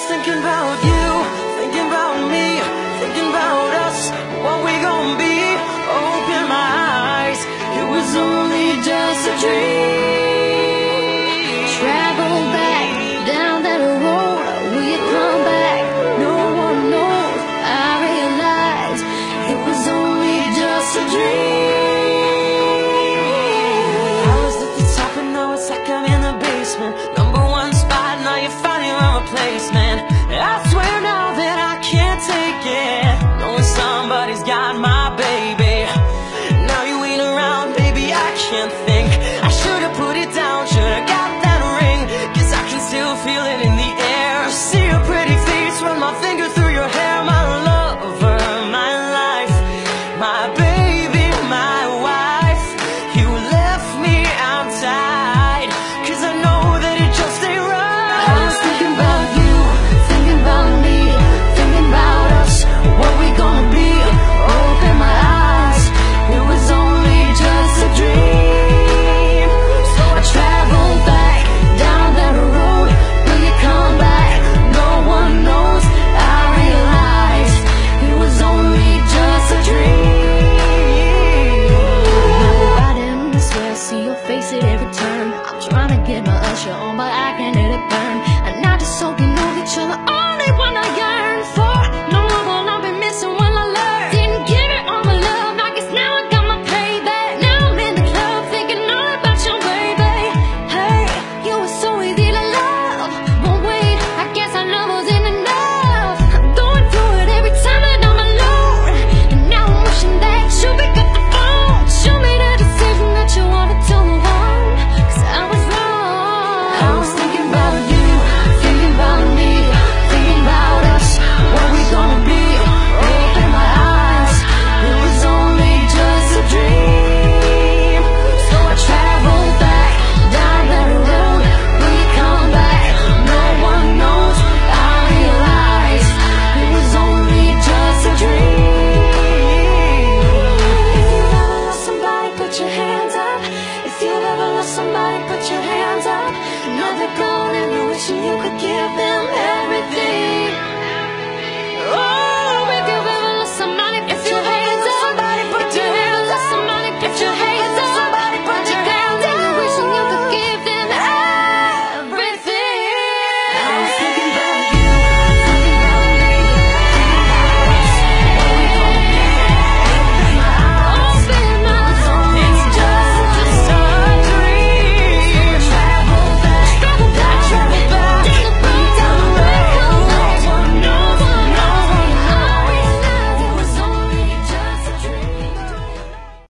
thinking about you, thinking about me, thinking about us, what we gon' be. Open my eyes, it was only just a dream. Travel back down that road, will you come back? No one knows. I realize it was only just a dream. I was at the top and now it's like I'm in the basement. Number one spot, now you're finding my replacement. I swear now that I can't take it, knowing somebody's got my baby. Now you ain't around, baby, I can't